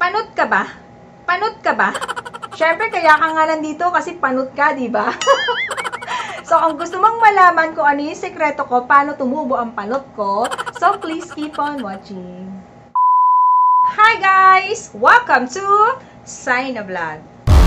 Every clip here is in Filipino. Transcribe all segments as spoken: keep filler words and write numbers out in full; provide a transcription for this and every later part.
Panot ka ba? Panot ka ba? Syempre, kaya ka nga nandito kasi panot ka, di ba? So, kung gusto mong malaman kung ano yung sekreto ko, paano tumubo ang panot ko, so please keep on watching. Hi guys! Welcome to Sign of Vlog.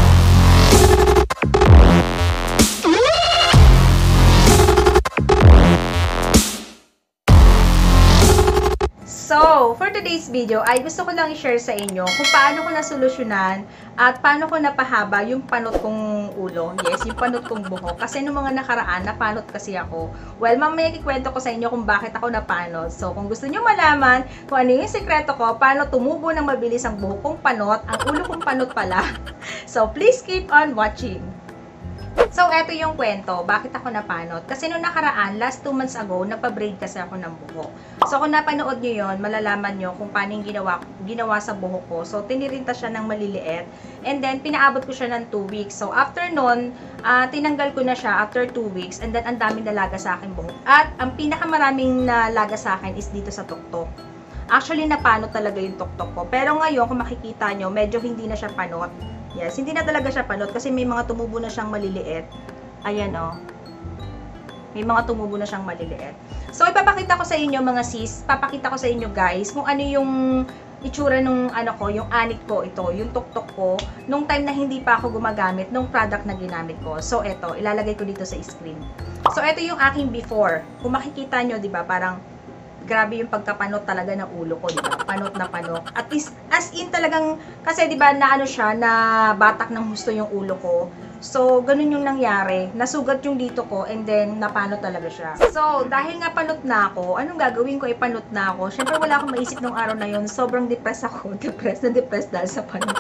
So, for today's video, ay gusto ko lang i-share sa inyo kung paano ko nasolusyonan at paano ko napahaba yung panot kong ulo. Yes, yung panot kong buhok. Kasi nung mga nakaraan, napanot kasi ako. Well, mamaya kikwento ko sa inyo kung bakit ako napanot. So, kung gusto nyo malaman kung ano yung sekreto ko, paano tumubo ng mabilis ang buhok kong panot, ang ulo kong panot pala. So, please keep on watching. So, eto yung kwento. Bakit ako napanot? Kasi nung nakaraan, last two months ago, napabraid kasi ako ng buhok. So, kung napanood nyo yun, malalaman nyo kung paano yung ginawa, ginawa sa buhok ko. So, tinirinta siya ng maliliit. And then, pinaabot ko siya ng two weeks. So, after nun, uh, tinanggal ko na siya after two weeks. And then, ang daming nalaga sa akin buhok. At, ang pinakamaraming nalaga sa akin is dito sa tuktok. Actually, napanot talaga yung tuktok ko. Pero ngayon, kung makikita nyo, medyo hindi na siya panot. Yes, hindi na talaga siya panot kasi may mga tumubo na siyang maliliit. Ayan o. Oh. May mga tumubo na siyang maliliit. So, ipapakita ko sa inyo mga sis, papakita ko sa inyo guys kung ano yung itsura nung ano ko, yung anit ko ito, yung tuktok ko, nung time na hindi pa ako gumagamit nung product na ginamit ko. So, ito, ilalagay ko dito sa screen. So, ito yung aking before. Kung makikita nyo, di ba, parang grabe yung pagkapanot talaga ng ulo ko, di ba? Panot na panot. At least, as in talagang, kasi di ba na ano siya, na batak ng husto yung ulo ko. So, ganun yung nangyari. Nasugat yung dito ko, and then, napanot talaga siya. So, dahil nga panot na ako, anong gagawin ko? Ipanot na ako. Siyempre, wala akong maisip nung araw na yun. Sobrang depressed ako. Depressed na depressed dahil sa panot.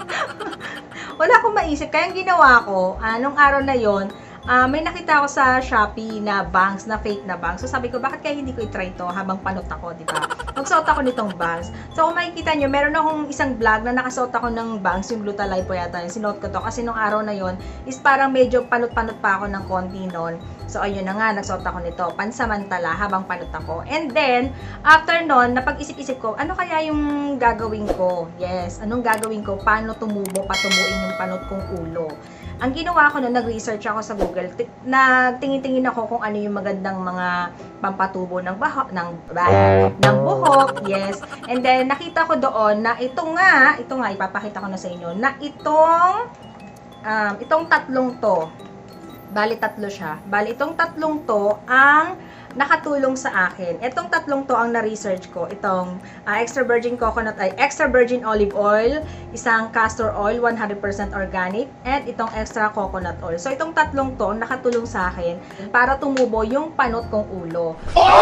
Wala akong maisip. Kaya ang ginawa ko, anong araw na yon, Uh, may nakita ako sa Shopee na bangs, na fake na bangs. So sabi ko, bakit kaya hindi ko i-try to habang panot ako, di ba? Magsuot ako nitong bangs. So kung makikita nyo, meron akong isang vlog na nakasuot ako ng bangs, yung Glutalite po yata. Sinuot ko to kasi nung araw na yon is parang medyo panot-panot pa ako ng konti nun. So ayun na nga, nagsuot ako nito, pansamantala habang panot ako. And then, after nun, napag-isip-isip ko, ano kaya yung gagawin ko? Yes, anong gagawin ko? Paano tumubo, patubuin yung panot kong ulo? Ang ginawa ko noon, nag-research ako sa Google. Nagtingin-tingin ako kung ano yung magandang mga pampatubo ng bahok, ng, ng buhok. Yes. And then, nakita ko doon na ito nga, ito nga, ipapakita ko na sa inyo, na itong, um, itong tatlong to, bali tatlo siya. Bali, itong tatlong to, ang nakatulong sa akin. Itong tatlong to ang na-research ko. Itong uh, extra virgin coconut, ay extra virgin olive oil, isang castor oil, one hundred percent organic, and itong extra coconut oil. So, itong tatlong to nakatulong sa akin para tumubo yung panot kong ulo.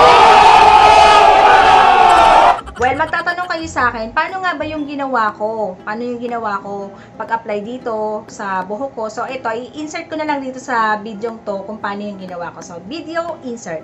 Well, magtatanong kayo sa akin, paano nga ba yung ginawa ko? Paano yung ginawa ko pag-apply dito sa buhok ko? So, ito, i-insert ko na lang dito sa video to kung paano yung ginawa ko. So, video insert.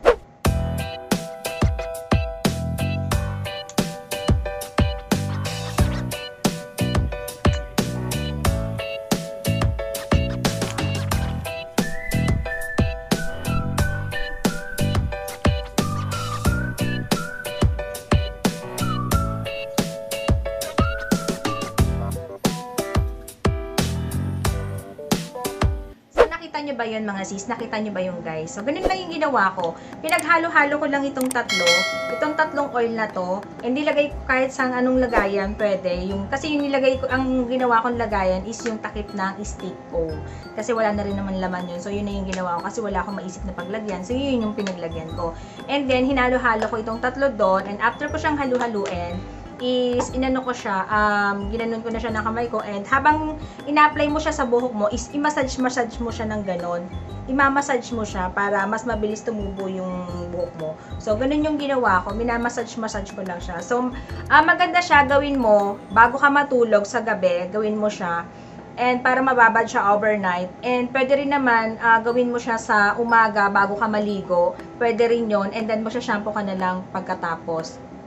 Nakita nyo ba yun mga sis? Nakita nyo ba yung guys? So, ganun lang yung ginawa ko. Pinaghalo-halo ko lang itong tatlo. Itong tatlong oil na to. And nilagay ko kahit sang anong lagayan, pwede. Yung, kasi yung nilagay ko, ang ginawa kong lagayan is yung takip ng stick ko. Kasi wala na rin naman laman yun. So, yun na yung ginawa ko. Kasi wala akong maisip na paglagyan. So, yun yung pinaglagyan ko. And then, hinalo-halo ko itong tatlo doon. And after ko siyang halu-haluin, is inano ko siya, um, ginanon ko na siya ng kamay ko, and habang ina-apply mo siya sa buhok mo, is i-massage-massage mo siya ng ganon. I-massage mo siya para mas mabilis tumubo yung buhok mo. So, ganun yung ginawa ko. Minamassage-massage ko lang siya. So, uh, maganda siya, gawin mo, bago ka matulog sa gabi, gawin mo siya. And para mababad siya overnight. And pwede rin naman, uh, gawin mo siya sa umaga bago ka maligo. Pwede rin yon. And then mo siya shampoo ka na lang pagkatapos.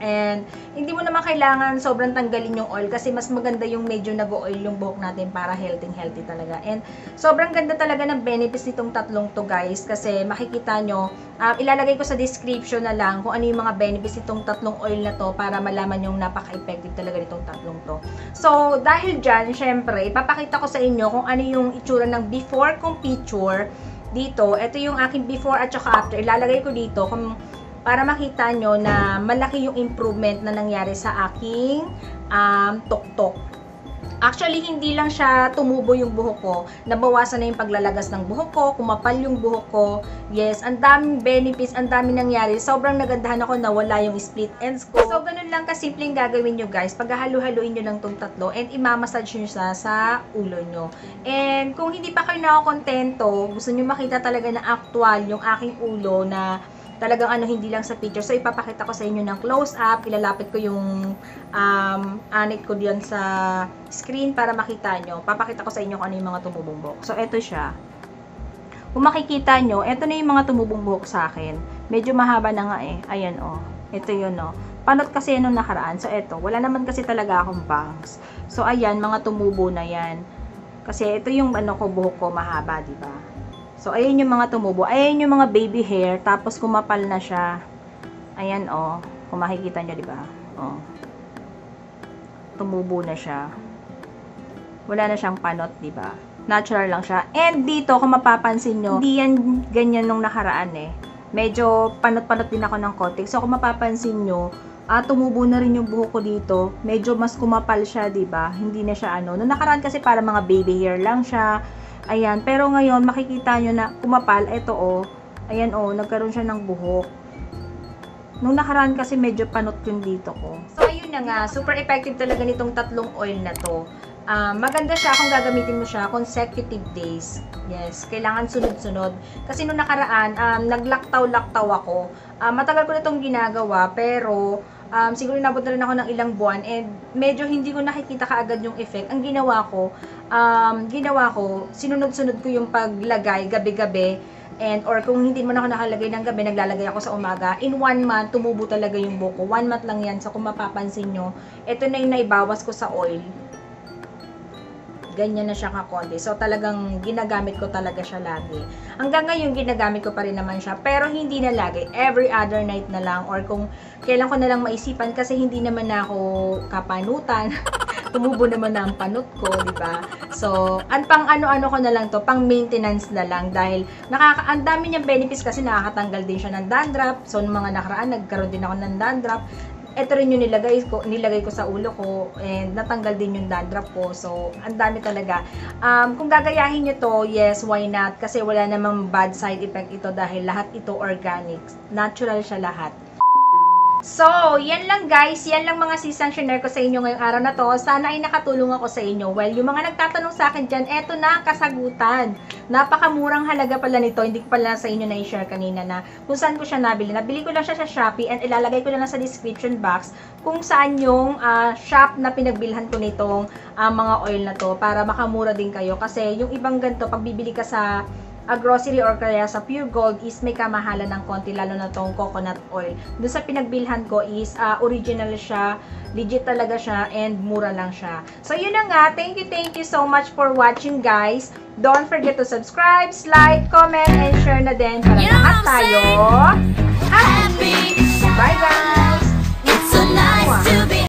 And hindi mo naman kailangan sobrang tanggalin yung oil kasi mas maganda yung medyo nag-oil yung buhok natin para healthy healthy talaga. And sobrang ganda talaga ng benefits nitong tatlong to guys kasi makikita nyo, um, ilalagay ko sa description na lang kung ano yung mga benefits nitong tatlong oil na to para malaman yung napaka-effective talaga nitong tatlong to. So dahil dyan, syempre, ipapakita ko sa inyo kung ano yung itsura ng before kong picture dito. Ito yung aking before at saka after. Ilalagay ko dito kung para makita nyo na malaki yung improvement na nangyari sa aking um, tuktok. Actually, hindi lang siya tumubo yung buhok ko. Nabawasan na yung paglalagas ng buhok ko, kumapal yung buhok ko. Yes, ang daming benefits, ang daming nangyari. Sobrang nagandahan ako na wala yung split ends ko. So, ganun lang kasimpleng gagawin nyo guys. Paghahalu-haluin nyo lang tong tatlo and imamassage nyo siya sa ulo nyo. And kung hindi pa kayo nakakontento, gusto nyo makita talaga na actual yung aking ulo na talagang ano, hindi lang sa picture. So, ipapakita ko sa inyo ng close-up. Ilalapit ko yung um, anit ko diyan sa screen para makita nyo. Papakita ko sa inyo kung ano yung mga tumubong buhok. So, ito siya. Kung makikita nyo, ito na yung mga tumubong buhok sa akin. Medyo mahaba na nga eh. Ayan o. Oh. Ito yun o. Oh. Panot kasi nung nakaraan. So, ito. Wala naman kasi talaga akong bangs. So, ayan. Mga tumubo na yan. Kasi ito yung ano ko, buhok ko mahaba, diba? So, ayan yung mga tumubo. Ayan yung mga baby hair. Tapos, kumapal na siya. Ayan, oh. Kung makikita nyo, diba? Oh. Tumubo na siya. Wala na siyang panot, diba? Natural lang siya. And dito, kung mapapansin nyo, hindi yan ganyan nung nakaraan eh. Medyo panot-panot din ako ng konti. So, kung mapapansin nyo, ah, tumubo na rin yung buhok ko dito. Medyo mas kumapal siya, diba? Hindi na siya ano. Nung nakaraan kasi para mga baby hair lang siya. Ayan, pero ngayon makikita nyo na kumapal, ito oh, ayan oh, nagkaroon siya ng buhok. Nung nakaraan kasi medyo panot yung dito ko. So ayun na nga, super effective talaga nitong tatlong oil na to. Um, maganda siya kung gagamitin mo siya consecutive days. Yes, kailangan sunod-sunod. Kasi nung nakaraan, um, naglaktaw-laktaw ako. Um, matagal ko na itong ginagawa, pero um, siguro nabot na rin ako ng ilang buwan and medyo hindi ko nakikita kaagad yung effect. Ang ginawa ko, um, ginawa ko, sinunod-sunod ko yung paglagay gabi-gabi. And or kung hindi mo na ako nakalagay ng gabi, naglalagay ako sa umaga. In one month, tumubo talaga yung buhok ko. One month lang yan. So kung mapapansin nyo, ito na yung naibawas ko sa oil. Ganyan na siya kakonti. So, talagang ginagamit ko talaga siya lagi. Hanggang ngayon, ginagamit ko pa rin naman siya. Pero, hindi na lagi. Every other night na lang. Or kung kailan ko na lang maisipan kasi hindi naman na ako kapanutan. Tumubo naman na ang panot ko, di ba? So, ang pang ano-ano ko na lang to, pang maintenance na lang. Dahil, nakaka ang dami niyang benefits kasi nakakatanggal din siya ng dandruff. So, nung mga nakaraan, nagkaroon din ako ng dandruff. Ito rin yung nilagay ko, nilagay ko sa ulo ko and natanggal din yung dandruff ko. So, ang dami talaga. Um, kung gagayahin nyo to, yes, why not? Kasi wala namang bad side effect ito dahil lahat ito organic. Natural siya lahat. So, yan lang guys. Yan lang mga sisang share ko sa inyo ngayong araw na to. Sana ay nakatulong ako sa inyo. Well, yung mga nagtatanong sa akin dyan, eto na ang kasagutan. Napakamurang halaga pala nito. Hindi ko pala sa inyo na-share kanina na kung saan ko siya nabili. Nabili ko lang siya sa Shopee and ilalagay ko lang sa description box kung saan yung uh, shop na pinagbilhan ko nitong uh, mga oil na to para makamura din kayo. Kasi yung ibang ganito, pag bibili ka sa a grocery or kaya sa Pure Gold is may kamahalan ng konti, lalo na tong coconut oil. Doon sa pinagbilhan ko is uh, original siya, legit talaga siya, and mura lang siya. So yun na nga, thank you, thank you so much for watching guys. Don't forget to subscribe, like, comment, and share na din para lahat tayo happy! Bye guys!